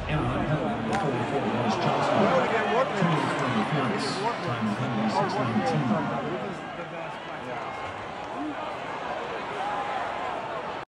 Anaheim penalty number 44, Dennis Johnston. 2 minutes for interference. Time of penalty 6:19.